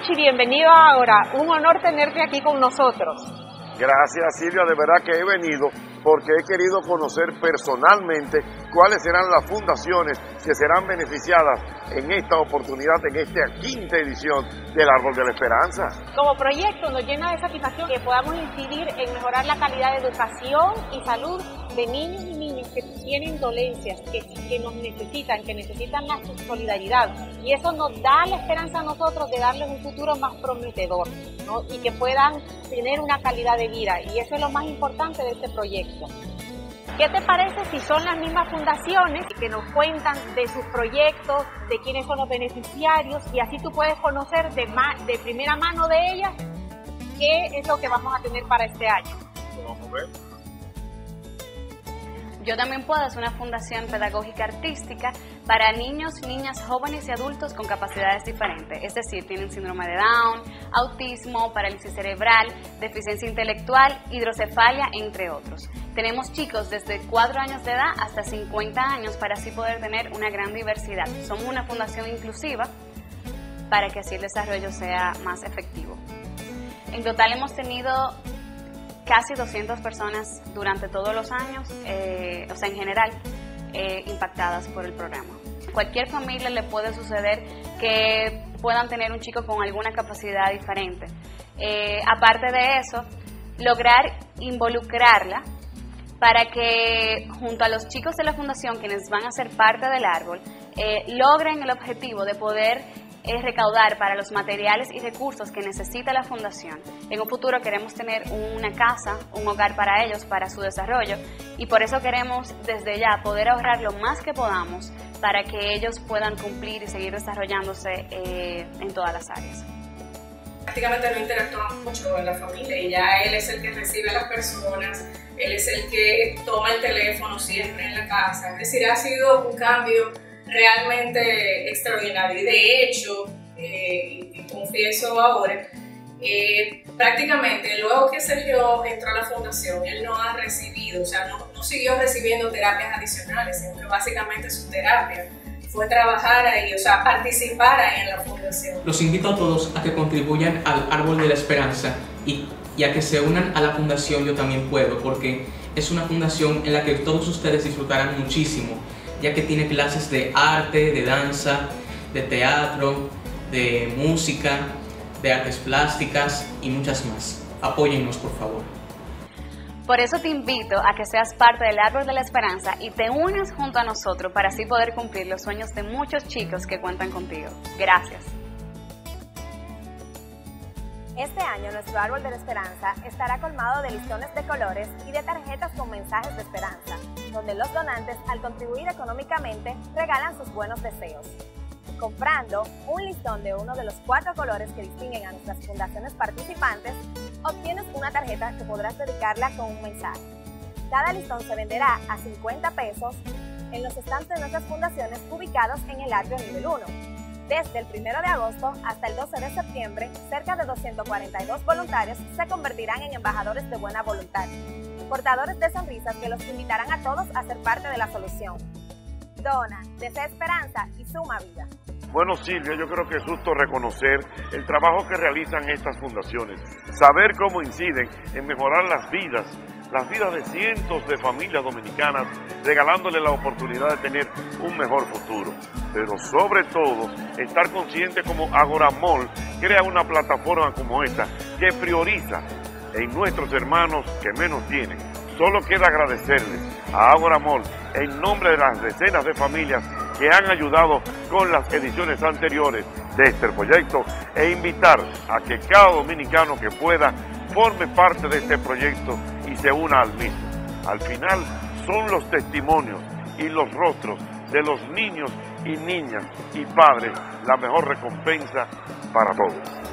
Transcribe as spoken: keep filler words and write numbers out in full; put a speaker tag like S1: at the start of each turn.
S1: Yoshi, bienvenido ahora. Un honor tenerte aquí con nosotros.
S2: Gracias, Silvia, de verdad que he venido porque he querido conocer personalmente cuáles serán las fundaciones que serán beneficiadas en esta oportunidad, en esta quinta edición del Árbol de la Esperanza.
S1: Como proyecto nos llena de satisfacción que podamos incidir en mejorar la calidad de educación y salud de niños y niñas que tienen dolencias, que, que nos necesitan, que necesitan la solidaridad. Y eso nos da la esperanza a nosotros de darles un futuro más prometedor, ¿no? Y que puedan tener una calidad de vida. Y eso es lo más importante de este proyecto. ¿Qué te parece si son las mismas fundaciones que nos cuentan de sus proyectos, de quiénes son los beneficiarios, y así tú puedes conocer de, ma de primera mano de ellas qué es lo que vamos a tener para este año?
S2: Vamos a ver.
S3: Yo también puedo hacer una fundación pedagógica artística para niños, niñas, jóvenes y adultos con capacidades diferentes. Es decir, tienen síndrome de Down, autismo, parálisis cerebral, deficiencia intelectual, hidrocefalia, entre otros. Tenemos chicos desde cuatro años de edad hasta cincuenta años para así poder tener una gran diversidad. Somos una fundación inclusiva para que así el desarrollo sea más efectivo. En total hemos tenido casi doscientas personas durante todos los años, eh, o sea, en general, eh, impactadas por el programa. Cualquier familia le puede suceder que puedan tener un chico con alguna capacidad diferente. Eh, aparte de eso, lograr involucrarla para que junto a los chicos de la fundación, quienes van a ser parte del árbol, eh, logren el objetivo de poder es recaudar para los materiales y recursos que necesita la fundación. En un futuro queremos tener una casa, un hogar para ellos, para su desarrollo, y por eso queremos desde ya poder ahorrar lo más que podamos para que ellos puedan cumplir y seguir desarrollándose eh, en todas las áreas.
S4: Prácticamente no interactuamos mucho con la familia y ya él es el que recibe a las personas, él es el que toma el teléfono siempre en la casa. Es decir, ha sido un cambio realmente extraordinario y de hecho, eh, y confieso ahora, eh, prácticamente luego que Sergio entró a la fundación, él no ha recibido, o sea, no, no siguió recibiendo terapias adicionales, sino que básicamente su terapia fue trabajar ahí, o sea, participar ahí en la fundación.
S5: Los invito a todos a que contribuyan al Árbol de la Esperanza y, y a que se unan a la fundación Yo También Puedo, porque es una fundación en la que todos ustedes disfrutarán muchísimo, ya que tiene clases de arte, de danza, de teatro, de música, de artes plásticas y muchas más. Apóyennos, por favor.
S3: Por eso te invito a que seas parte del Árbol de la Esperanza y te unas junto a nosotros para así poder cumplir los sueños de muchos chicos que cuentan contigo. Gracias.
S6: Este año nuestro Árbol de la Esperanza estará colmado de listones de colores y de tarjetas con mensajes de esperanza, donde los donantes, al contribuir económicamente, regalan sus buenos deseos. Comprando un listón de uno de los cuatro colores que distinguen a nuestras fundaciones participantes, obtienes una tarjeta que podrás dedicarla con un mensaje. Cada listón se venderá a cincuenta pesos en los estantes de nuestras fundaciones ubicados en el atrio nivel uno. Desde el primero de agosto hasta el doce de septiembre, cerca de doscientos cuarenta y dos voluntarios se convertirán en embajadores de buena voluntad, portadores de sonrisas que los invitarán a todos a ser parte de la solución. Dona, desea esperanza y suma vida.
S2: Bueno, Silvia, yo creo que es justo reconocer el trabajo que realizan estas fundaciones, saber cómo inciden en mejorar las vidas, las vidas de cientos de familias dominicanas, regalándole la oportunidad de tener un mejor futuro. Pero sobre todo, estar consciente como Agoramol crea una plataforma como esta que prioriza en nuestros hermanos que menos tienen. Solo queda agradecerles a Agoramol en nombre de las decenas de familias que han ayudado con las ediciones anteriores de este proyecto e invitar a que cada dominicano que pueda forme parte de este proyecto y se una al mismo. Al final son los testimonios y los rostros de los niños y niñas y padres la mejor recompensa para todos.